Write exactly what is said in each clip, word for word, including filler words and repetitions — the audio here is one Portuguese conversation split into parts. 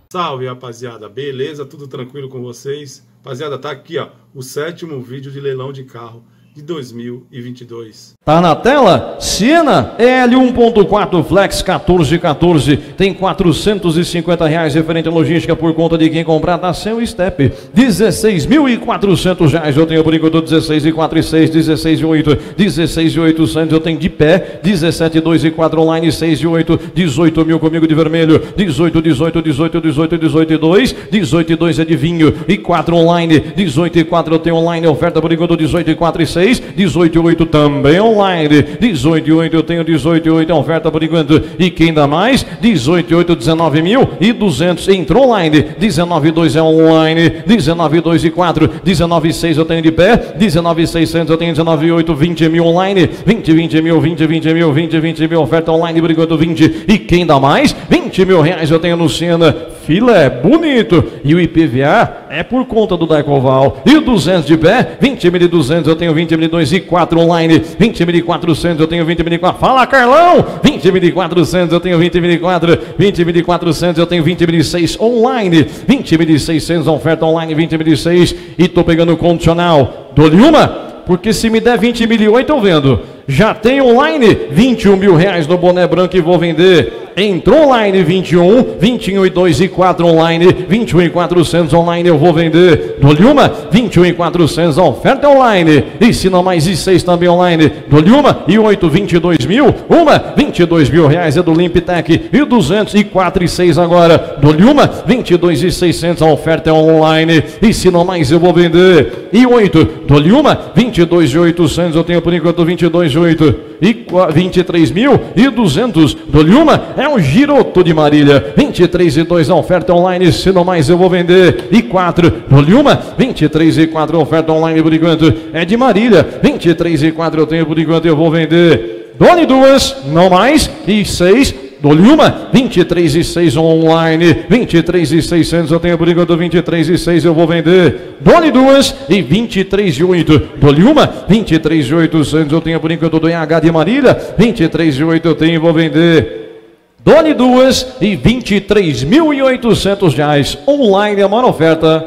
Salve, rapaziada, beleza? Tudo tranquilo com vocês? Rapaziada, tá aqui, ó, o sétimo vídeo de leilão de carro de dois mil e vinte e dois. Tá na tela? Siena L um ponto quatro Flex quatorze quatorze, tem quatrocentos e cinquenta reais referente à logística por conta de quem comprar da seu Step. dezesseis mil e quatrocentos reais eu tenho por enquanto, dezesseis e quatro e seis, dezesseis e oito, dezesseis e oitocentos eu tenho de pé, dezessete e dois e quatro online, seis e oito, dezoito mil comigo de vermelho, dezoito, dezoito, dezoito, dezoito, dezoito e dois, dezoito e dois é de vinho e quatro online, dezoito e quatro eu tenho online, oferta por enquanto dezoito e quatro e seis, dezoito e oito também online, dezoito e oito eu tenho dezoito e oito, oferta por enquanto, e quem dá mais? dezoito e oito, dezenove mil e duzentos, entrou online, dezenove e dois é online, dezenove e dois e quatro, dezenove e seis eu tenho de pé, dezenove e seiscentos eu tenho dezenove e oito, vinte mil online, vinte, vinte mil, vinte, vinte mil, vinte, vinte mil, oferta online por enquanto vinte, e quem dá mais? vinte mil reais eu tenho no Siena, filé, bonito, e o I P V A é por conta do Decoval, e o duzentos de pé, vinte mil e duzentos eu tenho vinte mil e dois e quatro online, vinte mil e quatrocentos eu tenho vinte mil e quatro, fala Carlão, vinte mil e quatrocentos eu tenho vinte mil e quatro, vinte mil e quatrocentos eu tenho vinte mil e seis online, vinte mil e seiscentos oferta online, vinte mil e seis, e tô pegando o condicional, dou-lhe uma, porque se me der vinte mil e oito eu vendo, já tem online, vinte e um mil reais no boné branco e vou vender. Entrou online vinte e um, vinte e um e dois e quatro online, vinte e um e quatrocentos online eu vou vender. Dou-lhe uma, vinte e um e quatrocentos a oferta online. E se não mais e seis também online. Dou-lhe uma e oito, vinte e dois mil, uma, vinte e dois mil reais é do Limptech e duzentos e quatro e seis agora. Dou-lhe uma, vinte e dois e seiscentos a oferta é online. E se não mais eu vou vender. E oito, dou-lhe uma, vinte e dois e oitocentos eu tenho por enquanto vinte e dois e oito e vinte e três mil e duzentos. Dou-lhe uma, é o Giroto de Marília, vinte e três e dois a oferta online, se não mais eu vou vender. E quatro, dou-lhe uma, vinte e três e quatro a oferta online por enquanto, é de Marília, vinte e três e quatro eu tenho por enquanto eu vou vender. Dou-lhe duas, não mais, e seis, dou-lhe uma, vinte e três e seis online, vinte e três e seiscentos eu tenho por enquanto, vinte e três e seis eu vou vender. Dou-lhe duas e vinte e três e oito, dou-lhe uma, vinte e três e oitocentos eu tenho por enquanto do E H de Marília, vinte e três e oito eu tenho e vou vender. Dou-lhe duas e vinte e três mil e oitocentos reais online, a maior oferta,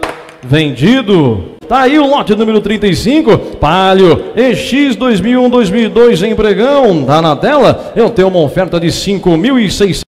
vendido. Tá aí o lote número trinta e cinco, Palio E X dois mil e um, dois mil e dois em pregão, tá na tela, eu tenho uma oferta de cinco mil e seiscentos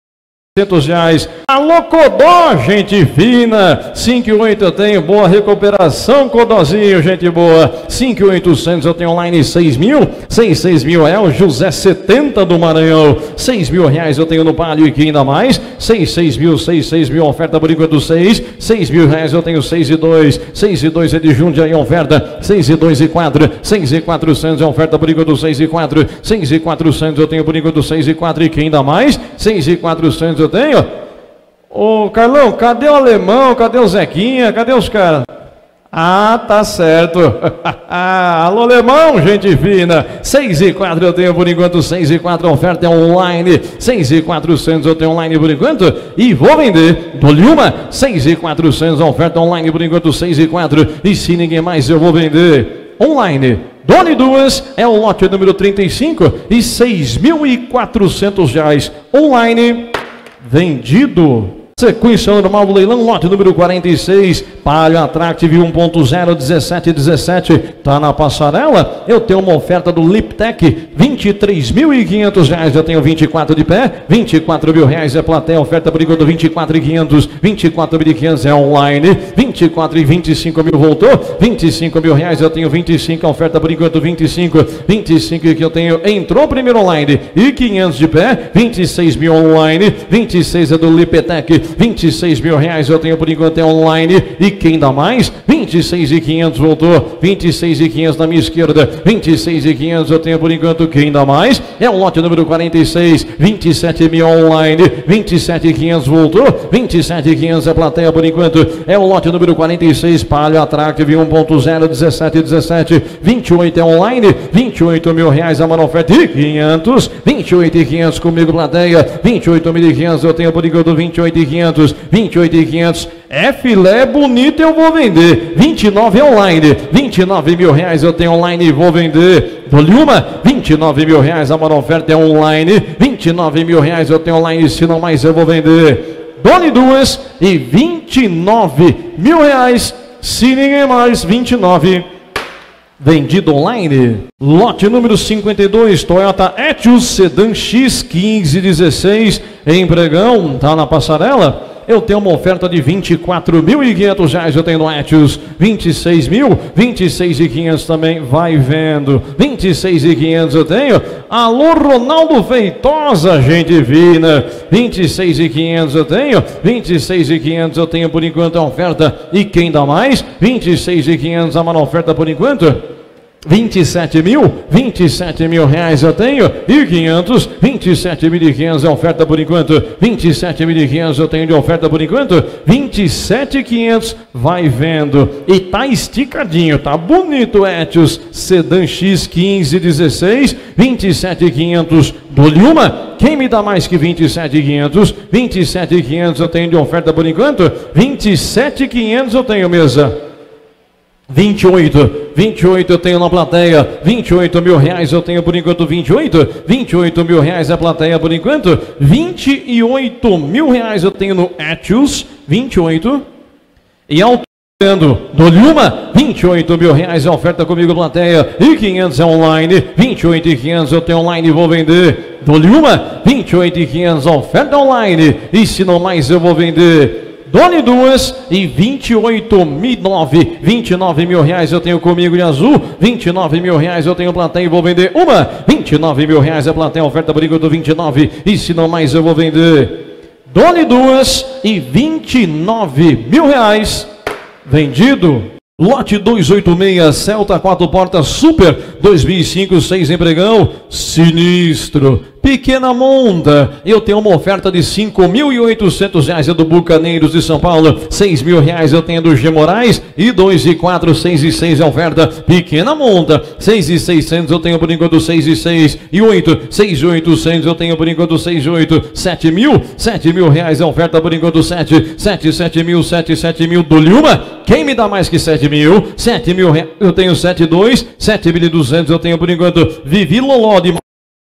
reais. Alô Codó, gente fina, cinco e oito eu tenho, boa recuperação Codózinho, gente boa, cinco e oitocentos eu tenho online, seis mil, seis, seis mil é o José setenta do Maranhão, seis mil reais eu tenho no Palio e que ainda mais, seis, seis mil, seis, seis mil, oferta por enquanto seis, seis mil reais eu tenho seis e dois, seis e dois é de Jundiaí oferta, seis e dois e quatro, seis e quatrocentos é oferta por enquanto seis e quatro, seis e quatrocentos eu tenho por enquanto seis e quatro e que ainda mais, seis e quatrocentos eu tenho. Ô Carlão, cadê o alemão? Cadê o Zequinha? Cadê os caras? Ah, tá certo. Alô alemão, gente fina. seis e quatro eu tenho por enquanto, seis e quatro oferta é online, seis e quatrocentos eu tenho online por enquanto e vou vender. Dou-lhe uma, seis e quatrocentos oferta online por enquanto, seis e quatro e se ninguém mais eu vou vender. Online. Dou-lhe duas, é o lote número trinta e cinco e seis mil e quatrocentos reais online, vendido. Sequência normal do leilão, lote número quarenta e seis, Palio Attractive um ponto zero, dezessete dezessete, tá na passarela, eu tenho uma oferta do Limptech, vinte e três mil e quinhentos reais, eu tenho vinte e quatro de pé, vinte e quatro mil reais é plateia, oferta por enquanto vinte e quatro mil e quinhentos, vinte e quatro mil e quinhentos é online, vinte e quatro e vinte e cinco mil voltou, vinte e cinco mil reais eu tenho vinte e cinco, oferta por enquanto vinte e cinco, vinte e cinco que eu tenho, entrou primeiro online, e quinhentos de pé, vinte e seis mil online, vinte e seis é do Limptech, vinte e seis mil reais eu tenho por enquanto é online, e quem dá mais? vinte e seis mil e quinhentos voltou, vinte e seis mil e quinhentos na minha esquerda, vinte e seis mil e quinhentos eu tenho por enquanto, quem dá mais? É o lote número quarenta e seis, vinte e sete mil online, vinte e sete mil e quinhentos voltou, vinte e sete mil e quinhentos é plateia por enquanto, é o lote número quarenta e seis, Palio Attractive um ponto zero, dezessete dezessete, vinte e oito é online, vinte e oito mil reais a maior oferta e quinhentos, vinte e oito mil e quinhentos comigo plateia, vinte e oito mil e quinhentos eu tenho por enquanto, vinte e oito mil e quinhentos, vinte e oito mil e quinhentos é filé bonito, eu vou vender. vinte e nove é online, vinte e nove mil reais eu tenho online e vou vender. Dou-lhe uma, vinte e nove mil reais a maior oferta é online, vinte e nove mil reais eu tenho online, se não mais eu vou vender. Dole duas e vinte e nove mil reais. Se ninguém mais, vinte e nove. Vendido online. Lote número cinquenta e dois, Toyota Etios Sedan X quinze dezesseis em pregão, tá na passarela. Eu tenho uma oferta de vinte e quatro mil e quinhentos reais, eu tenho no Etios. vinte e seis mil, vinte e seis mil e quinhentos também, vai vendo. vinte e seis mil e quinhentos eu tenho. Alô, Ronaldo Feitosa, gente fina. vinte e seis mil e quinhentos eu tenho. vinte e seis mil e quinhentos eu tenho por enquanto a oferta. E quem dá mais? vinte e seis mil e quinhentos a maior oferta por enquanto. vinte e sete mil, vinte e sete mil reais eu tenho, e quinhentos, vinte e sete mil e quinhentos é oferta por enquanto, vinte e sete mil e quinhentos eu tenho de oferta por enquanto, vinte e sete mil e quinhentos, vai vendo, e tá esticadinho, tá bonito, Etios, Sedan X quinze dezesseis, vinte e sete mil e quinhentos, dou-lhe uma, quem me dá mais que vinte e sete mil e quinhentos, vinte e sete mil e quinhentos eu tenho de oferta por enquanto, vinte e sete mil e quinhentos eu tenho mesa. vinte e oito, vinte e oito eu tenho na plateia, vinte e oito mil reais eu tenho por enquanto, vinte e oito, vinte e oito mil reais a plateia por enquanto, vinte e oito mil reais eu tenho no Etios, vinte e oito, e aumentando, dou-lhe uma, vinte e oito mil reais a oferta comigo plateia, e quinhentos é online, vinte e oito mil e quinhentos eu tenho online e vou vender, dou-lhe uma, vinte e oito mil e quinhentos a oferta online, e se não mais eu vou vender. Dole duas e vinte e oito mil e nove, vinte e nove mil reais eu tenho comigo de azul, vinte e nove mil reais eu tenho plateia e vou vender uma, vinte e nove mil reais a plateia, oferta por enquanto vinte e nove, e se não mais eu vou vender. Dole duas e vinte e nove mil reais, vendido. Lote duzentos e oitenta e seis, Celta quatro portas Super dois mil e cinco, seis em pregão, sinistro. Pequena monta, eu tenho uma oferta de cinco mil e oitocentos reais, é do Bucaneiros de São Paulo, seis mil reais eu tenho do G Moraes, e dois e quatro, seis e seis é oferta, pequena monta, seis e seiscentos eu tenho por enquanto seis e seis, e oito, seis e oitocentos eu tenho por enquanto seis e oito, sete mil, sete mil reais é oferta por enquanto sete, sete, sete mil, sete, sete mil, dou-lhe uma, quem me dá mais que sete mil, sete mil reais eu tenho sete e dois, sete mil e duzentos eu tenho por enquanto, Vivi Loló de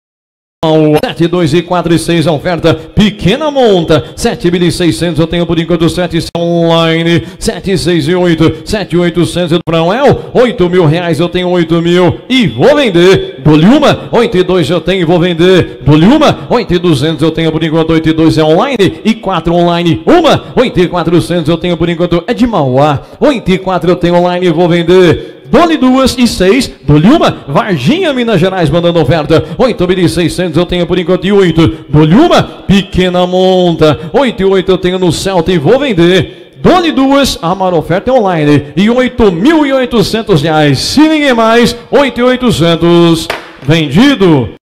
sete, dois e quatro e seis a oferta, pequena monta, sete mil e seiscentos eu tenho por enquanto sete online, sete, seis e oito, sete mil e oitocentos do Brauel, oito mil reais eu tenho oito mil e vou vender, dou-lhe uma, oito e dois eu tenho e vou vender, dou-lhe uma, oito e duzentos eu tenho por enquanto, oito e dois é online, e quatro online, uma, oito e quatrocentos eu tenho por enquanto, é de Mauá, oito e quatro eu tenho online e vou vender. Dole duas e seis, dou-lhe uma, Varginha, Minas Gerais, mandando oferta, oito mil e seiscentos eu tenho por enquanto e oito, dou-lhe uma, pequena monta, oito e oito eu tenho no Celta e vou vender, dole duas, a maior oferta é online, e oito mil e oitocentos reais, se ninguém mais, oito mil e oitocentos, vendido.